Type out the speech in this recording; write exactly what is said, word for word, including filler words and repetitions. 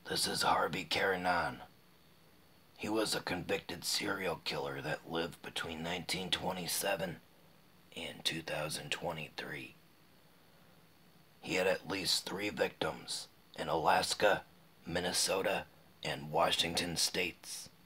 This is Harvey Carignan. He was a convicted serial killer that lived between nineteen twenty-seven and two thousand twenty-three. He had at least three victims in Alaska, Minnesota, and Washington states.